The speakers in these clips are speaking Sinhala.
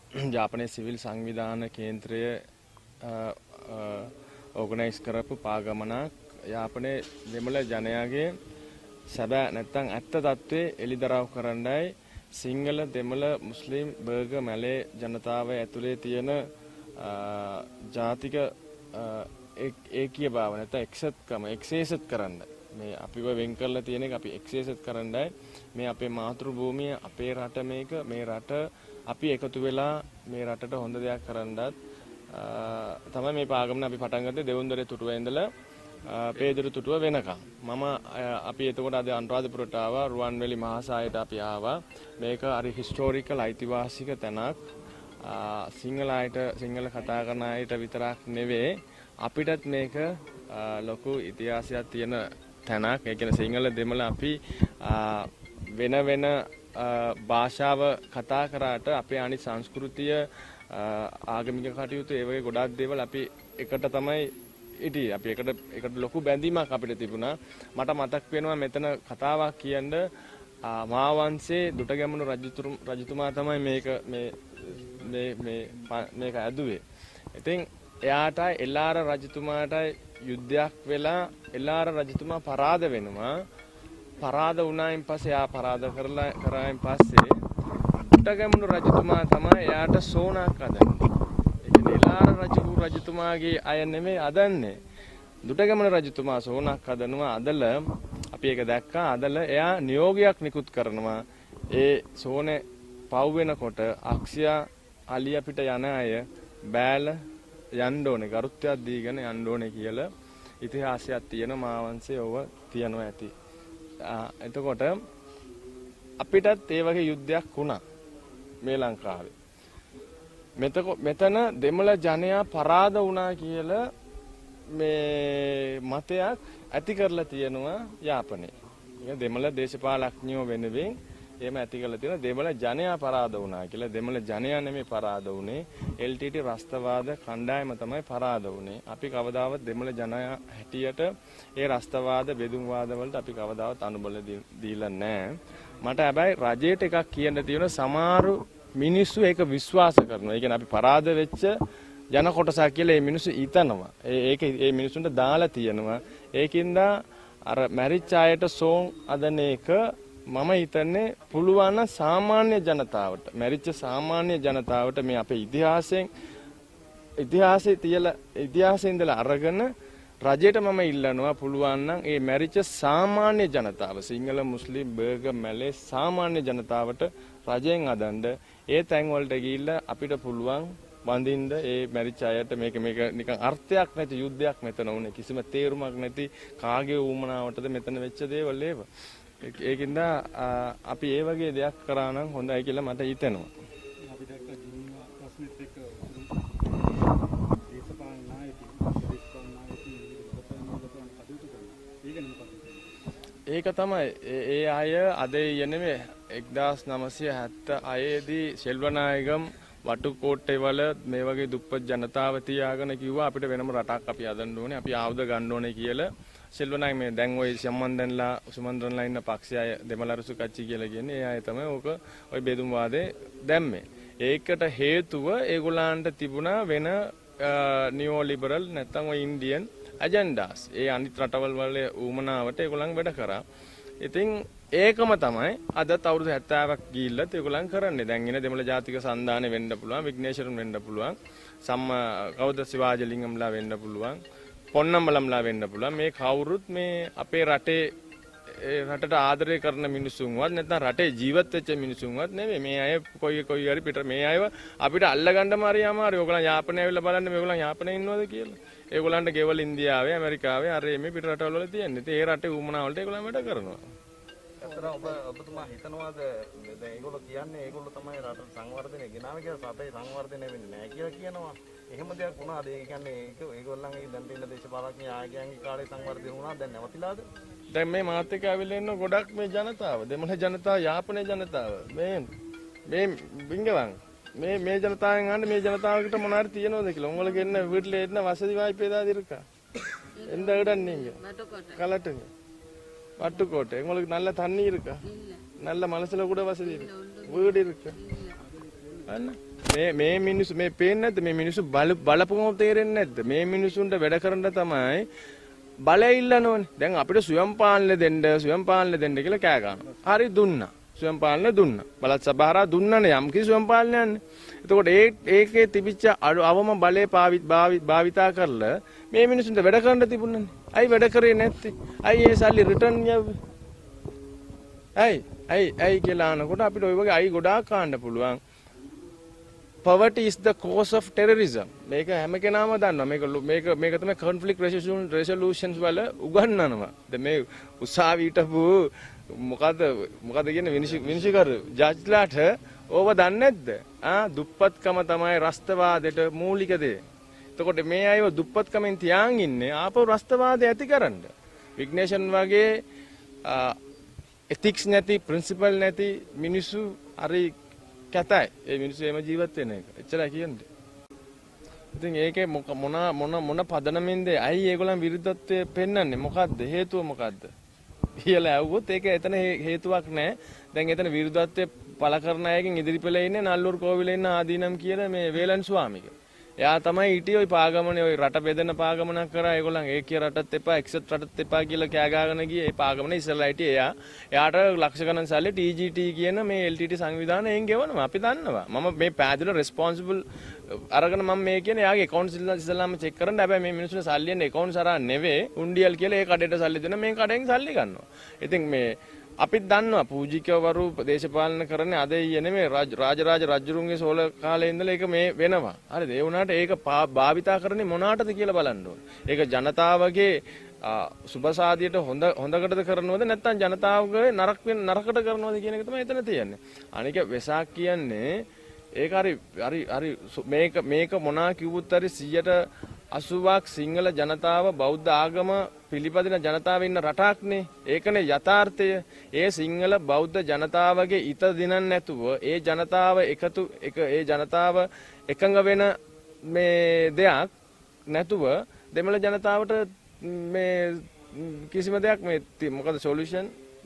ජාපනයේ සිවිල් සංවිධාන කේන්ද්‍රය ඕගනයිස් කරපු පාගමනක් යාපනයේ දෙමළ ජනයාගේ සැබෑ නැත්තම් ඇත්ත තත්ත්වයේ එළිදරව් කරන්නයි සිංහල දෙමළ මුස්ලිම් බර්ග මැලේ ජනතාව ඇතුලේ තියෙන ජාතික ඒකීය භාව නැත්නම් එක්සත්කම එක්සේසත් කරන්න මේ අපිව වෙන් කරලා තියෙන එක අපි එක්සේසත් කරන්නයි මේ අපේ මාතෘ භූමිය අපේ රට මේ රට අපි එකතු වෙලා මේ රටට හොඳ දෙයක් කරන්නත් තමයි මේ පාගමන අපි පටන් ගත්තේ දෙවුන්දරේ තුටුවේ ඉඳලා පේදුරු තුටුව වෙනකම් මම අපි එතකොට අද අනුරාධපුරට ආවා රුවන්වැලි මහාසායට අපි ආවා මේක හරි හිස්ටෝරිකල් ඓතිහාසික තැනක් සිංහල කතා කරන අයට විතරක් නෙවෙයි අපිටත් මේක ලොකු ඉතිහාසයක් තියෙන තැනක් ඒ කියන්නේ සිංහල දෙමළ අපි වෙන වෙන භාෂාව කතා කරාට අපේ අනිත් සංස්කෘතිය ආගමික කටයුතු ඒ වගේ ගොඩාක් දේවල් අපි එකට තමයි ඉතින් අපි එකට ලොකු බැඳීමක් අපිට තිබුණා මට මතක් වෙනවා මෙතන කතාවක් කියන්න මහාවංශයේ දුටගැමුණු රජතුමා තමයි මේක ඇදුවේ. ඉතින් එයාට එල්ලාර රජතුමාට යුද්ධයක් වෙලා එල්ලාර රජතුමා පරාද වෙනවා. පරාද වුණායින් පස්සේ එයා පරාද කරායින් පස්සේ දුටගැමුණු රජතුමා තමයි එයාට සෝනක් අදන්නේ. ඒ කියන්නේ එල්ලාර රජතුමාගේ අය නෙමෙයි අදන්නේ. දුටගැමුණු රජතුමා සෝනක් අදනවා අදල අපි ඒක දැක්කා අදල එයා නියෝගයක් නිකුත් කරනවා. ඒ සෝනේ පව් වෙනකොට අක්ෂයා අලිය පිට යන අය බෑල යන්න ඕනේ ගරුත්වයක් දීගෙන යන්න ඕනේ කියලා ඉතිහාසයක් තියෙන මහාවංශයේ ඔව තියනවා ඇති. එතකොට අපිටත් ඒ වගේ යුද්ධයක් වුණා මේ ලංකාවේ. මෙතන දෙමළ ජනයා පරාද වුණා කියලා මේ මතයක් ඇති කරලා තියෙනවා යාපනයේ. ඒක දෙමළ දේශපාලඥයෝ වෙනුවෙන් එහෙම ඇති කරලා තියෙන දෙමළ ජනයා පරාද වුණා කියලා. දෙමළ ජනයා නෙමෙයි පරාද වුණේ. LTT රස්තවාද කණ්ඩායම තමයි පරාද වුණේ. අපි කවදාවත් දෙමළ ජනයා හැටියට ඒ රස්තවාද බෙදුම්වාද වලට අපි කවදාවත් අනුබල දීලා නැහැ. මට හැබැයි රජයට එකක් කියන්න තියෙන සමහරු මිනිස්සු ඒක විශ්වාස කරනවා. ඒ කියන්නේ අපි පරාද වෙච්ච ජන කොටසක් කියලා මේ මිනිස්සු හිතනවා. ඒක මේ මිනිස්සුන්ට දාලා තියෙනවා. ඒකින්ද අර මැරිච් අයට සෝන් අදන එක මම හිතන්නේ පුළුවන් සාමාන්‍ය ජනතාවට මැරිච්ච සාමාන්‍ය ජනතාවට මේ අපේ ඉතිහාසයේ ඉඳලා අරගෙන රජයට මම ඉල්ලනවා පුළුවන් නම් මේ මැරිච්ච සාමාන්‍ය ජනතාව සිංහල මුස්ලිම් බර්ග මැලේ සාමාන්‍ය ජනතාවට රජයෙන් අදන්න ඒ තැන් වලට ගිහිල්ලා අපිට පුළුවන් වඳින්න ඒ මැරිච්ච අයට මේක නිකන් අර්ථයක් නැති යුද්ධයක් මෙතන උනේ කිසිම තේරුමක් නැති කාගේ ඌමනාවටද මෙතන වෙච්ච දේවල් ඒව. ඒකින්ද අපි ඒ වගේ දෙයක් කරා නම් හොඳයි කියලා මට හිතෙනවා. අපි දැක්ක ජීවන ප්‍රශ්නෙත් එක්ක දේශපාලන ඒක තමයි ඒ අය අද නෙමෙයි 1976 දී සෙල්වනායකම් වටුකෝට්ටේ වල මේ වගේ දුප්පත් ජනතාව තියාගෙන කිව්වා අපිට වෙනම රටක් අපි හදන්න ඕනේ අපි ආයුධ ගන්න ඕනේ කියලා සෙල්වනායක මේ දැන් ওই සුමන්දන්ලා ඉන්න පක්ෂය දෙමළරුසු කච්චි කියලා කියන්නේ ඒ අය තමයි ඕක ওই බෙදුම් වාදේ දැම්මේ. ඒකට හේතුව ඒගොල්ලන්ට තිබුණා වෙන නියෝ ලිබරල් නැත්නම් ওই ඉන්දියන් ඇජෙන්ඩාස්. ඒ අනිත් රටවල් වල ඌමනාවට ඒගොල්ලන් වැඩ කරා. ඉතින් ඒකම තමයි අදත් අවුරුදු 70ක් ගිහිල්ලත් ඒගොල්ලන් කරන්නේ. දැන් ඉන දෙමළ ජාතික සන්ධානය වෙන්න පුළුවන්, විග්නේශ්වරන් වෙන්න පුළුවන්, කවුද සිවාජලිංගම්ලා වෙන්න පුළුවන්, පොන්නම්බලම්ලා වෙන්න පුළුවන්. මේ කවුරුත් මේ අපේ රටට ආදරය කරන මිනිසුන්වත් නැත්නම් රටේ ජීවත් වෙච්ච මිනිසුන්වත් නෙමෙයි. මේ අය කොයි හරි පිට මේ අයව අපිට අල්ලගන්නම හරි අමාරුයි. ඕගොල්ලන් යාපනයේ ඇවිල්ලා බලන්න මේගොල්ලන් යාපනයේ ඉන්නවද කියලා. ඒගොල්ලන්ට ගෙවල් ඉන්දියාවේ, ඇමරිකාවේ අර මේ පිට රටවල් වල තියෙන්නේ. ඉතින් ඒ රටේ ඌමනා වලට ඒගොල්ලන් වැඩ කරනවා. ඇත්තටම ඔබතුමා හිතනවාද දැන් ඒගොල්ලෝ කියන්නේ ඒගොල්ලෝ තමයි රට සංවර්ධනය ගෙනාවේ කියලා රටේ සංවර්ධනය වෙන්නේ නැහැ කියලා කියනවා. එහෙම දෙයක් වුණාද? ඒ කියන්නේ ඒගොල්ලන්ගේ දැන් තියෙන දේශපාලඥ ආයතනයේ කාලේ සංවර්ධනය වුණා දැන් නැවතිලාද? දැන් මේ මාත් එක්ක ඇවිල්ලා ඉන්න ගොඩක් මේ ජනතාව, දෙමළ ජනතාව, යාපනයේ ජනතාව මේ බින්ගවන් මේ ජනතාවෙන් අහන්න මේ ජනතාවකට මොනවාරි තියනවද කියලා. උඹලගේ එන්න வீட்ல என்ன வசதி வாய்ப்பு ஏதாவது இருக்கா? எந்த இடம் நீங்க? கலட்டுங்க. வட்டுக்கோட்டை. உங்களுக்கு நல்ல தண்ணி இருக்கா? நல்ல மனசுல கூட வசதி இருக்கு. வீடு இருக்கு. என்ன මේ මිනිස්සු මේ පේන්නේ නැද්ද මේ මිනිස්සු බලපුවම තේරෙන්නේ නැද්ද මේ මිනිස්සුන්ට වැඩ කරන්න තමයි බලය ඉල්ලනෝනේ දැන් අපිට ස්වයං පාලනය දෙන්න කියලා කෑ ගන්නවා හරි දුන්නා ස්වයං පාලනය දුන්නා බලත් සභාරා දුන්නනේ යම් කිසි ස්වයං පාලනයන්නේ එතකොට ඒකේ තිබිච්ච අවම බලය භාවිතා කරලා මේ මිනිස්සුන්ට වැඩ කරන්න තිබුණනේ අයි වැඩ කරේ නැත්තේ අයි ඒ සල්ලි රිටර්න් යව්වේ අයි කියලා අනකොට අපිට ওই වගේ අයි ගොඩාක් කාණ්ඩ පුළුවන් poverty is the cause of terrorism මේක හැම කෙනාම දන්නවා මේක තමයි conflict resolutions වල උගන්වනවා දැන් මේ උසාවි හිටපු මොකද කියන්නේ විනිශ්චයකරු ජජ්ලාට ඕව දන්නේ නැද්ද දුප්පත්කම තමයි රස්තවාදයට මූලික දේ එතකොට මේ අයව දුප්පත්කමෙන් තියාන් ඉන්නේ ආපහු රස්තවාදය ඇති කරන්න විග්නේෂන් වගේ ethics නැති principle නැති මිනිස්සු හරි කැතයි. ඒ මිනිස්සු එහෙම ජීවත් වෙන එක. එච්චරයි කියන්නේ. ඉතින් ඒකේ මොන පදනමින්ද අයි ඒගොල්ලන් විරුද්ධත්වයේ පෙන්වන්නේ මොකද්ද? හේතුව මොකද්ද? කියලා ඇහුවොත් ඒක එතන හේතුවක් නැහැ. දැන් එතන විරුද්ධත්වයේ පළ කරන අයගෙන් ඉදිරිපෙළේ ඉන්නේ නල්ලුරු කෝවිලේ ඉන්න ආදීනම් කියන මේ වේලන් ස්වාමීක. එයා තමයි හිටියේ ওই පාගමනේ ওই රට බෙදෙන පාගමනක් කරා ඒගොල්ලන් ඒකීය රටත් එපා එක්සත් රටත් එපා කියලා කෑ ගාගෙන ගියේ ඒ පාගමනේ ඉස්සරලා හිටියේ එයාට ලක්ෂ ගණන් සල්ලි TGT කියන මේ LTT සංවිධානයෙන් ගෙවනවා අපි දන්නවා මම මේ පැහැදිලිව රෙස්පොන්සිබල් අරගෙන මම මේ කියන්නේ එයාගේ account ඉස්සලාම චෙක් කරන්න හැබැයි මේ මිනිස්සුන්ගේ සල්ලි යන්නේ account සරා නෙවෙයි උන්ඩියල් කියලා ඒ කඩේට සල්ලි දෙන මේ කඩෙන් සල්ලි ගන්නවා ඉතින් මේ අපිත් දන්නවා පූජිකවරු දේශපාලන කරන්නේ අද ඊයේ නෙමෙයි රාජරාජ රජුරුන්ගේ සෝල කාලේ ඉඳලා ඒක මේ වෙනවා. හරිද? ඒ වුණාට ඒක භාවිතා කරන්නේ මොනකටද කියලා බලන්න ඕනේ. ඒක ජනතාවගේ සුබසාදියට හොඳකටද කරනවද නැත්නම් ජනතාවගේ නරකට කරනවද කියන එක තමයි එතන තියෙන්නේ. අනික වෙසක් කියන්නේ ඒක හරි මේක මොනා කිව්වොත් හරි 80ක් සිංහල ජනතාව බෞද්ධ ආගම පිළිපදින ජනතාව ඉන්න රටක්නේ. ඒකනේ යථාර්ථය. ඒ සිංහල බෞද්ධ ජනතාවගේ ඉත දිනන්න නැතුව ඒ ජනතාව ඒ ජනතාව එකඟ වෙන මේ දෙයක් නැතුව දෙමළ ජනතාවට මේ කිසිම දෙයක් මේ මොකද සොලියුෂන්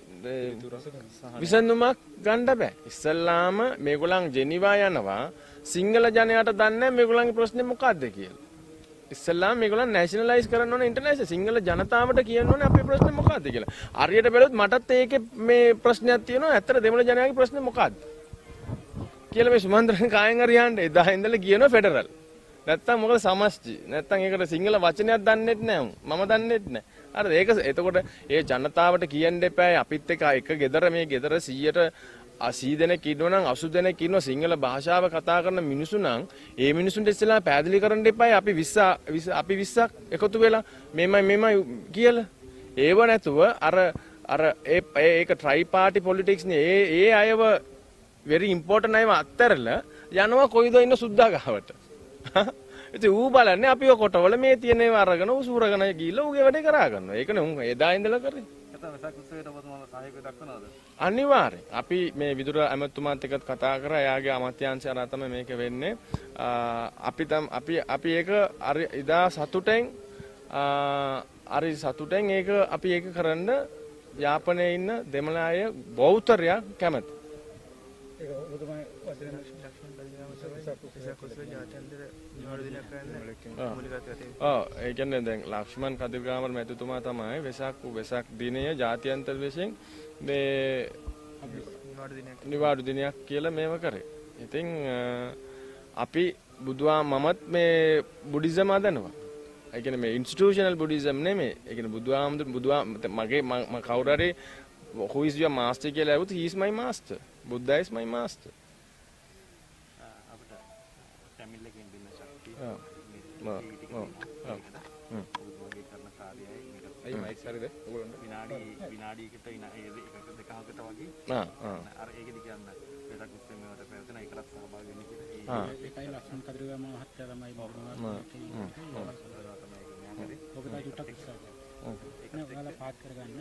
විසඳුමක් ගන්න බෑ. ඉස්සල්ලාම මේගොල්ලන් ජෙනීවා යනවා සිංහල ජනයාට දන්නේ මේගොල්ලන්ගේ ප්‍රශ්නේ මොකක්ද කියලා. ඉස්සල්ලාම මේගොල්ලන් නැෂනලයිස් කරන්න ඕනේ ඉන්ටර්නැෂනල් සිංහල ජනතාවට කියන්න ඕනේ අපේ ප්‍රශ්නේ මොකක්ද කියලා. හරියට බැලුවොත් මටත් ඒකේ මේ ප්‍රශ්නයක් තියෙනවා. ඇත්තට දෙමළ ජනයාගේ ප්‍රශ්නේ මොකක්ද? කියලා මේ සුමන්ත්‍රණ කායෙන් හරි යන්නේ එදා ඉඳලා කියනවා ෆෙඩරල්. නැත්තම් මොකද සමස්ජි. නැත්තම් ඒකට සිංහල වචනයක් දන්නෙත් නැහැ. මම දන්නෙත් නැහැ. හරිද? ඒක එතකොට ඒ ජනතාවට කියන්න එපා අපිත් එක ගෙදර මේ ගෙදර 80 දෙනෙක් ඉන්නවනම් 80 දෙනෙක් ඉන්නවා සිංහල භාෂාව කතා කරන මිනිස්සු නම් ඒ මිනිසුන්ට ඉස්සෙල්ලා පැහැදිලි කරන්න එපා අපි 20ක් එකතු වෙලා මෙමය කියලා. ඒව නැතුව අර ඒක ට්‍රයි පාටි පොලිටික්ස් නේ. ඒ අයව very important අයව අත්තරලා යනවා කොයිද ඉන්න සුද්දා ගාවට. ඉතින් ඌ බලන්නේ අපිව කොටවල මේ තියෙන ඒවා අරගෙන ඌ සූරගෙන ගිහිල්ලා ඌගේ වැඩේ කරා ගන්නවා. ඒකනේ උන් එදා ඉඳලා කරේ. අනිවාර්යෙන් අපි මේ විදුර ඇමතුමාත් එක්ක කතා කරා එයාගේ අමාත්‍යාංශය අරන් තමයි මේක වෙන්නේ අපි ඒක ඉදා සතුටෙන් ඒක අපි ඒක කරන්න යාපනයේ ඉන්න දෙමළ අය බෞද්ධරයා කැමති ඒක ඔබතුමා වචන ඒ කියන්නේ දැන් ලක්ෂ්මන් කදිරගාමර මැතිතුමා තමයි වෙසක් දිනය ජාත්‍යන්තර වශයෙන් මේ නිවාඩු දිනයක් කියලා මේව කරේ. ඉතින් අපි මමත් මේ බුද්දිසම හදනවා. ඒ කියන්නේ මේ ඉන්ස්ටිටියුෂනල් බුද්දිසම් නෙමෙයි. ඒ කියන්නේ මගේ කවුරු හරි who is your master කියලා ඇහුවොත් he is my master. Buddha is my master. අයි මයික් හරිද? ඔයගොල්ලෝ විනාඩියකට දෙකකට වගේ අර ඒකෙදි කියන්න වෙසක් උත්සවය වලට පැවැත්වෙන ඒකලත් සහභාගී වෙන්න කියලා. ඒකයි ලක්ෂ්මන් කදිරගම මහත්තයා තමයි මොනවා ඔබලා යුටක් ඉස්සරහ. ඒක ඔයාලා පාත් කරගන්න.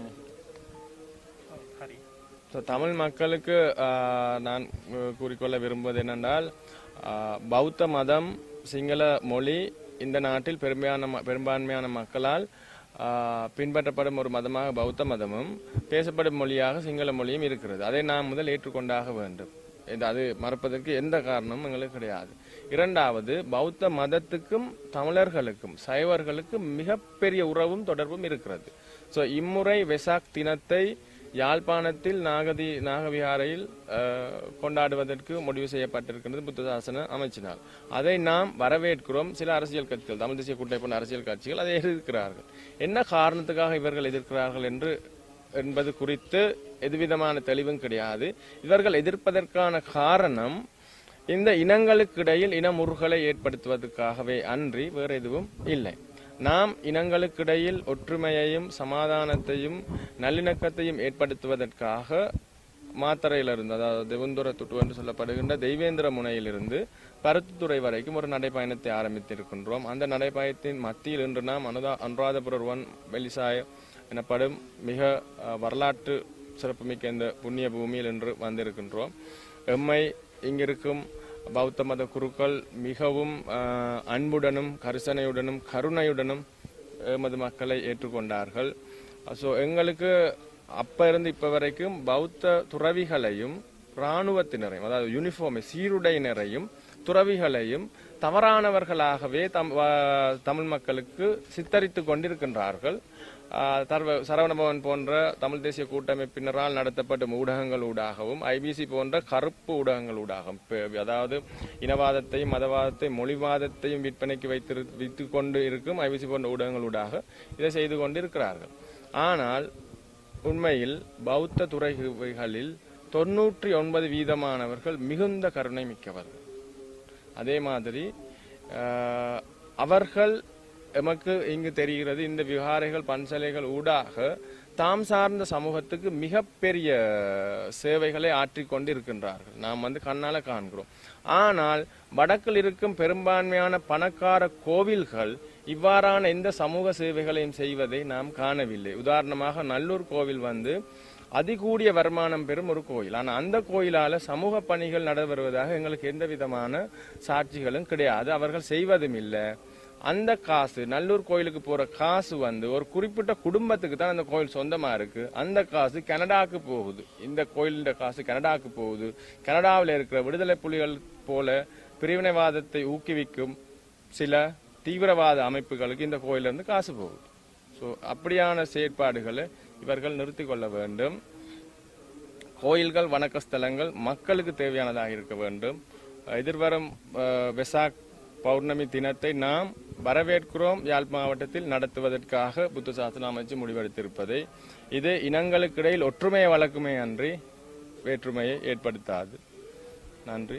හරි. தமிழ் மக்களுக்கு நான் கூறிக்கொள்ள விரும்புவது என்னென்றால் பௌத்த மதம் சிங்கள மொழி இந்த நாட்டில் பெரும்பான்மையான மக்களால் பின்பற்றப்படும் ஒரு மதமாக பௌத்த மதமும் பேசப்படும் மொழியாக சிங்கள மொழியும் இருக்கிறது. அதை நாம் முதல் ஏற்றுக்கொண்டாக வேண்டும். அது மறுப்பதற்கு எந்த காரணமும் எங்களுக்கு கிடையாது. இரண்டாவது, பௌத்த மதத்துக்கும் தமிழர்களுக்கும் சைவர்களுக்கும் மிகப்பெரிய உறவும் தொடர்பும் இருக்கிறது. ஸோ இம்முறை வெசாக் தினத்தை யாழ்ப்பாணத்தில் நாகவிகாரையில் கொண்டாடுவதற்கு முடிவு செய்யப்பட்டிருக்கிறது புத்த சாசன அமைச்சினால். அதை நாம் வரவேற்கிறோம். சில அரசியல் கட்சிகள், தமிழ் தேசிய கூட்டணி போன்ற அரசியல் கட்சிகள் அதை எதிர்க்கிறார்கள். என்ன காரணத்துக்காக இவர்கள் எதிர்க்கிறார்கள் என்பது குறித்து எதுவிதமான தெளிவும் கிடையாது. இவர்கள் எதிர்ப்பதற்கான காரணம் இந்த இனங்களுக்கு இடையில் இனமுறுகலை ஏற்படுத்துவதற்காகவே அன்றி வேறு எதுவும் இல்லை. நாம் இனங்களுக்கிடையில் ஒற்றுமையையும் சமாதானத்தையும் நல்லிணக்கத்தையும் ஏற்படுத்துவதற்காக மாத்தறையிலிருந்து, அதாவது தெவுந்துர துட்டு என்று சொல்லப்படுகின்ற தெய்வேந்திர முனையிலிருந்து பருத்தித்துறை வரைக்கும் ஒரு நடைப்பயணத்தை ஆரம்பித்திருக்கின்றோம். அந்த நடைப்பயணத்தின் மத்தியில் இன்று நாம் அனுராதபுரம் வெளிசாய எனப்படும் மிக வரலாற்று சிறப்புமிக்க இந்த புண்ணிய பூமியில் இன்று வந்திருக்கின்றோம். எம்மை இங்கிருக்கும் பௌத்த மத குருக்கள் மிகவும் அன்புடனும் கரிசனையுடனும் கருணையுடனும் எமது மக்களை ஏற்றுக்கொண்டார்கள். ஸோ எங்களுக்கு அப்ப இருந்து இப்ப வரைக்கும் பௌத்த துறவிகளையும் இராணுவத்தினரையும், அதாவது யூனிஃபார்மை சீருடையினரையும் துறவிகளையும் தவறானவர்களாகவே தமிழ் மக்களுக்கு சித்தரித்து கொண்டிருக்கின்றார்கள். சரவணபவன் போன்ற தமிழ் தேசிய கூட்டமைப்பினரால் நடத்தப்படும் ஊடகங்கள் ஊடாகவும், ஐபிசி போன்ற கருப்பு ஊடகங்கள் ஊடாகவும், அதாவது இனவாதத்தையும் மதவாதத்தையும் மொழிவாதத்தையும் விற்பனைக்கு வைத்து கொண்டு இருக்கும் ஐபிசி போன்ற ஊடகங்கள் ஊடாக இதை செய்து கொண்டிருக்கிறார்கள். ஆனால் உண்மையில் பௌத்த துறைகளில் 99% மிகுந்த கருணை மிக்கவர்கள். அதே மாதிரி அவர்கள் எமக்கு இங்கு தெரிகிறது இந்த விகாரைகள் பன்சலைகள் ஊடாக தாம் சார்ந்த சமூகத்துக்கு மிகப்பெரிய சேவைகளை ஆற்றிக்கொண்டு இருக்கின்றார்கள். நாம் கண்ணால காண்கிறோம். ஆனால் வடக்கில் இருக்கும் பெரும்பான்மையான பணக்கார கோவில்கள் இவ்வாறான எந்த சமூக சேவைகளையும் செய்வதை நாம் காணவில்லை. உதாரணமாக நல்லூர் கோவில் அதிகூடிய வருமானம் பெறும் ஒரு கோயில். ஆனால் அந்த கோயிலால சமூக பணிகள் நடைபெறுவதாக எங்களுக்கு எந்த விதமான சாட்சிகளும் கிடையாது. அவர்கள் செய்வதும் இல்லை. அந்த காசு, நல்லூர் கோயிலுக்கு போற காசு ஒரு குறிப்பிட்ட குடும்பத்துக்கு தான் அந்த கோயில் சொந்தமா இருக்கு. அந்த காசு கனடாக்கு போகுது. இந்த கோயிலின் காசு கனடாக்கு போகுது. கனடாவில் இருக்கிற விடுதலை புலிகள் போல பிரிவினைவாதத்தை ஊக்குவிக்கும் சில தீவிரவாத அமைப்புகளுக்கு இந்த கோயிலிருந்து காசு போகுது. ஸோ அப்படியான செயற்பாடுகளை இவர்கள் நிறுத்திக் கொள்ள வேண்டும். கோயில்கள் வணக்க ஸ்தலங்கள் மக்களுக்கு தேவையானதாக இருக்க வேண்டும். எதிர்வரும் வெசாக் பௌர்ணமி தினத்தை நாம் வரவேற்கிறோம். யாழ் மாவட்டத்தில் நடத்துவதற்காக புத்த சாசன அமைச்சு முடிவெடுத்திருப்பதை இது இனங்களுக்கிடையில் ஒற்றுமையை வளர்க்குமே அன்றி வேற்றுமையை ஏற்படுத்தாது. நன்றி.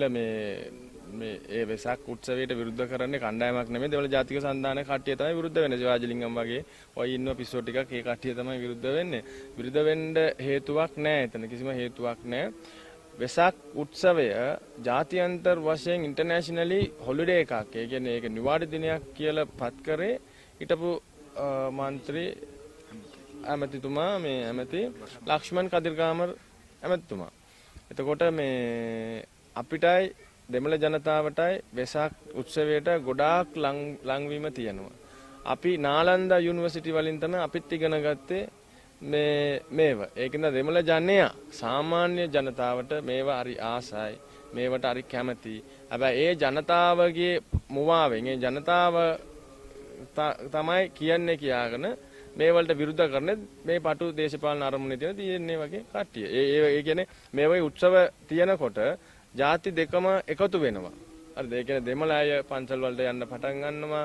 ඒ වෙසක් උත්සවයට විරුද්ධ කරන්නේ කණ්ඩායමක් නෙමෙයි දෙවල ජාතික සන්ධාන කට්ටිය තමයි විරුද්ධ වෙන්නේ. සිවාජිලිංගම් වගේ ඔය ඉන්න පිස්සෝ ටිකක් ඒ කට්ටිය තමයි විරුද්ධ වෙන්නේ. විරුද්ධ වෙන්න හේතුවක් නැහැ. එතන කිසිම හේතුවක් නැහැ. වෙසක් උත්සවය ජාත්‍යන්තර වශයෙන් ඉන්ටර්නැෂනලි හොලිඩේ එකක්. ඒ කියන්නේ ඒක නිවාඩු දිනයක් කියලා පත් කරේ හිටපු මන්ත්‍රී ඇමතිතුමා ඇමති ලක්ෂ්මන් කදිරකාමර් ඇමතිතුමා. එතකොට අපිටයි දෙමළ ජනතාවටයි වෙසක් උත්සවයට ගොඩාක් ලංවීම තියෙනවා. අපි නාලන්දා යුනිවර්සිටි වලින් තමයි අපිත් ඉගෙන ගත්තේ මේව. ඒකින්ද දෙමළ ජනයා සාමාන්‍ය ජනතාවට මේවා හරි ආසයි, මේවට හරි කැමති. හැබැයි ඒ ජනතාවගේ මුවාවෙන් ඒ ජනතාව තමයි කියන්නේ කියාගෙන මේ වලට විරුද්ධ කරන්නේ මේ පටු දේශපාලන අරමුණේ තියෙන වගේ කට්ටිය. ඒ කියන්නේ මේ වගේ උත්සව තියෙනකොට ජාති දෙකම එකතු වෙනවා. හරිද? ඒ කියන්නේ දෙමළ අය පන්සල් වලට යන්න පටන් ගන්නවා.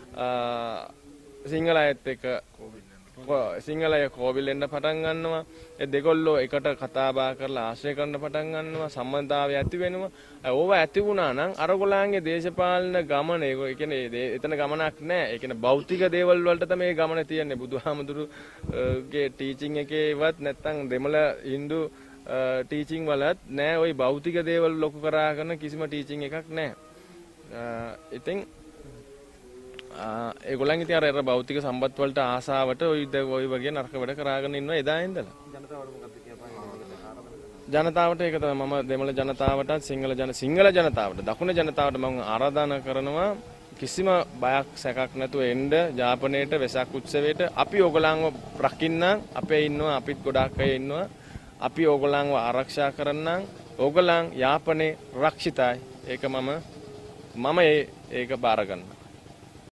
සිංහල අයත් එක්ක සිංහල අය කෝවිල් එන්න පටන් ගන්නවා. ඒ දෙකොල්ලෝ එකට කතා බහ කරලා ආශ්‍රය කරන්න පටන් ගන්නවා. සම්බන්ධතාවය ඇති වෙනවා. ඕව ඇති වුණා නම් අරගොල්ලන්ගේ දේශපාලන ගමන ඒ කියන්නේ එතන ගමනක් නැහැ. ඒ කියන්නේ භෞතික දේවල් වලට තමයි මේ ගමන තියෙන්නේ. බුදුහාමුදුරුගේ ටීචින් එකේවත් නැත්තම් දෙමළ හින්දු ටීචිං වලත් නෑ ওই භෞතික දේවල් ලොකු කරාගෙන කිසිම ටීචිං එකක් නෑ. ඉතින් ඒගොල්ලන් ඉතින් අර භෞතික සම්පත් වලට ආසාවට ওই වගේ නරක වැඩ කරාගෙන ඉන්නවා එදා ඉඳලා. ජනතාවට ඒක තමයි මම දෙමළ ජනතාවටත් සිංහල ජනතාවට දකුණු ජනතාවට මම ආරාධනා කරනවා කිසිම බයක් සැකක් නැතුව එන්න ජාපනයේට වෙසක් උත්සවයට. අපි ඕගොල්ලන්ව රකින්නම්. අපේ ඉන්නවා අපිත් ගොඩාක් අය ඉන්නවා. අපි ඕගොල්ලන්ව ආරක්ෂා කරන්නම්. ඕගොල්ලන් යාපනයේ රක්ෂිතයි. ඒක මම ඒක බාර ගන්නවා.